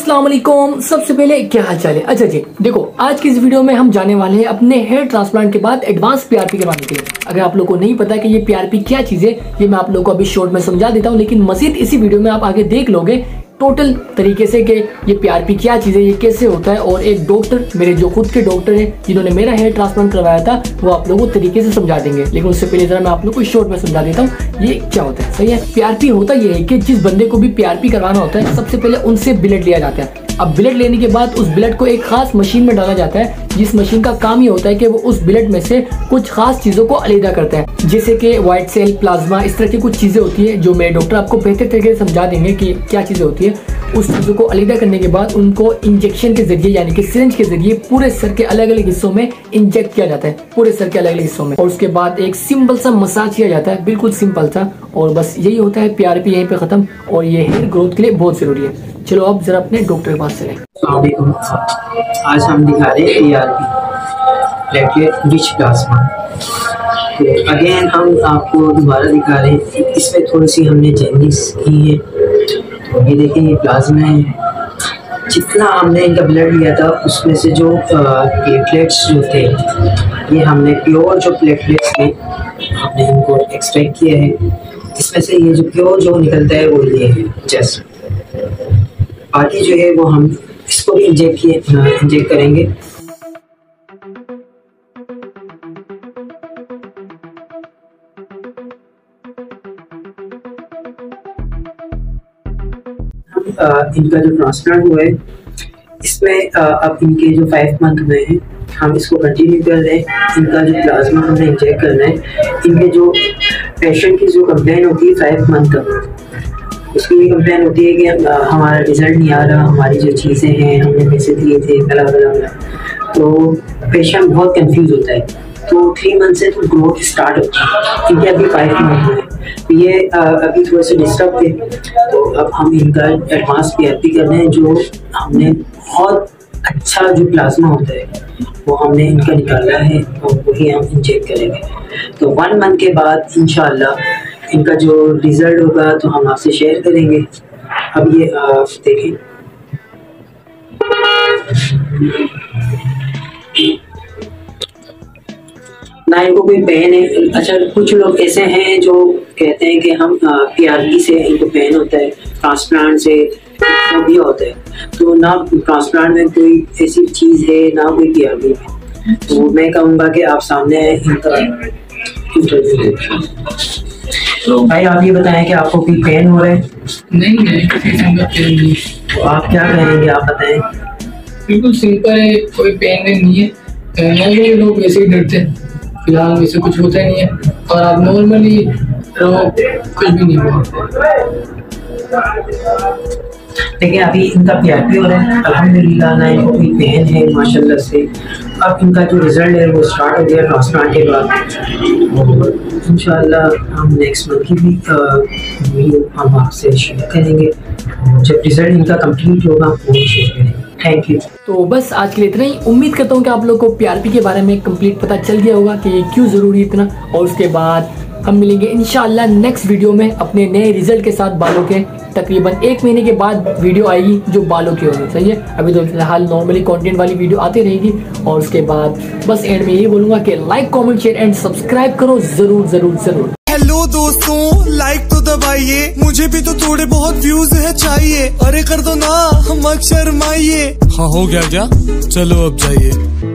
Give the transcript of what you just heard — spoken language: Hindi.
अस्सलाम वालेकुम। सबसे पहले क्या हाल चाल है? अच्छा जी, देखो आज की इस वीडियो में हम जाने वाले हैं अपने हेयर ट्रांसप्लांट के बाद एडवांस पीआरपी करवाने के लिए। अगर आप लोगों को नहीं पता कि ये पीआरपी क्या चीज है, ये मैं आप लोगों को अभी शॉर्ट में समझा देता हूँ, लेकिन मजीद इसी वीडियो में आप आगे देख लोगे टोटल तरीके से कि ये पीआरपी क्या चीज़ है, ये कैसे होता है। और एक डॉक्टर, मेरे जो खुद के डॉक्टर हैं जिन्होंने मेरा हेयर ट्रांसप्लांट करवाया था, वो आप लोगों को तरीके से समझा देंगे। लेकिन उससे पहले जरा मैं आप लोगों को शॉर्ट में समझा देता हूँ ये क्या होता है। सही है, पीआरपी होता ये है कि जिस बंदे को भी पीआरपी करवाना होता है, सबसे पहले उनसे ब्लड लिया जाता है। अब ब्लड लेने के बाद उस ब्लड को एक खास मशीन में डाला जाता है, जिस मशीन का काम ये होता है कि वो उस ब्लड में से कुछ खास चीजों को अलग करता है, जैसे कि व्हाइट सेल, प्लाज्मा, इस तरह की कुछ चीजें होती है जो मेरे डॉक्टर आपको बेहतर तरीके से समझा देंगे कि क्या चीजें होती है। उस चीजों को अलग करने के बाद उनको इंजेक्शन के जरिए यानी कि सिरिंज के जरिए पूरे सर के अलग अलग हिस्सों में इंजेक्ट किया जाता है, पूरे सर के अलग अलग हिस्सों में। और उसके बाद एक सिंपल सा मसाज किया जाता है, बिल्कुल सिंपल सा। और बस यही होता है, पीआरपी यहीं पे खत्म। और ये हेयर ग्रोथ के लिए बहुत जरूरी है। चलो अब जरा अपने डॉक्टर के पास चलें। आज हम दिखा रहे हैं पीआरपी प्लेटलेट रिच प्लाज्मा। तो अगेन हम आपको दोबारा दिखा रहे हैं, इसमें थोड़ी सी हमने चेंजेस की है। तो ये देखिए, ये प्लाज्मा है। जितना हमने इनका ब्लड लिया था उसमें से जो प्लेटलेट्स जो थे, ये हमने प्योर जो प्लेटलेट्स थे हमने इनको एक्सट्रैक्ट किया है। इसमें से ये जो प्योर जो निकलता है वो ये है जस्ट। बाकी जो है वो हम इसको भी इंजेक्ट करेंगे। इनका जो ट्रांसप्लांट हुआ है, इसमें अब इनके जो 5 मंथ हुए हैं, हम इसको कंटिन्यू कर रहे हैं। इनका जो प्लाज्मा हमने इंजेक्ट करना है। इनके जो पेशेंट की जो कंप्लेन होती है 5 मंथ तक, उसकी ये कंप्लेन होती है कि हमारा रिजल्ट नहीं आ रहा, हमारी जो चीज़ें हैं हमने पैसे दिए थे अलग अलग, तो पेशेंट बहुत कंफ्यूज होता है। तो 3 मंथ से तो ग्रोथ स्टार्ट होती है। इनके अभी 5 मंथ हुए, तो ये अभी थोड़े से डिस्टर्ब थे। तो अब हम इनका एडवांस पीआरपी कर रहे हैं। जो हमने बहुत अच्छा जो प्लाज्मा होता है वो हमने इनका निकाला है और वही हम इंजेक्ट करेंगे। तो 1 मंथ के बाद इंशाल्लाह इनका जो रिजल्ट होगा तो हम आपसे शेयर करेंगे। अब ये देखें, ना इनको कोई पेन है। अच्छा, कुछ लोग ऐसे हैं जो कहते हैं कि हम पीआरपी से इनको पेन होता है, ट्रांसप्लांट से तो भी होता है। तो ना ट्रांसप्लांट में कोई ऐसी चीज़ है, ना कोई पीआरपी में। तो मैं कहूँगा कि आप सामने इनका इंटरव्यू। तो भाई आप ये बताएं कि आपको कोई पेन हो रहा है? नहीं, तो आप क्या कहेंगे, आप बताएं। बिल्कुल सिंपल है, कोई पेन नहीं है। नॉर्मली लोग वैसे ही डरते हैं, फिलहाल वैसे कुछ होता नहीं है। और आप नॉर्मली रहो, कुछ भी नहीं हुआ। देखिए अभी इनका पीआरपी हो रहा है, अल्हम्दुलिल्लाह, ना इनको कोई पेन है माशाल्लाह से। अब इनका जो रिजल्ट है वो स्टार्ट हो गया ट्रांसप्लांट के बाद। और इंशाल्लाह हम नेक्स्ट मंथ की भी वीडियो हम आपसे शेयर करेंगे। जब रिजल्ट इनका कंप्लीट होगा वो शेयर करेंगे। Thank you. तो बस आज के लिए इतना ही। उम्मीद करता हूँ कि आप लोगों को पीआरपी के बारे में कंप्लीट पता चल गया होगा कि ये क्यों ज़रूरी इतना। और उसके बाद हम मिलेंगे इंशाल्लाह नेक्स्ट वीडियो में अपने नए रिजल्ट के साथ, बालों के। तकरीबन 1 महीने के बाद वीडियो आएगी जो बालों की होगी। सही है, अभी तो फिलहाल नॉर्मली कंटेंट वाली वीडियो आती रहेगी। और उसके बाद बस एंड में यही बोलूँगा कि like, comment, share and subscribe करो ज़रूर ज़रूर ज़रूर। हेलो दोस्तों, लाइक तो दबाइए, मुझे भी तो थोड़े बहुत व्यूज है चाहिए। अरे कर दो ना, मत शर्माइए। हाँ हो गया क्या? चलो अब जाइए।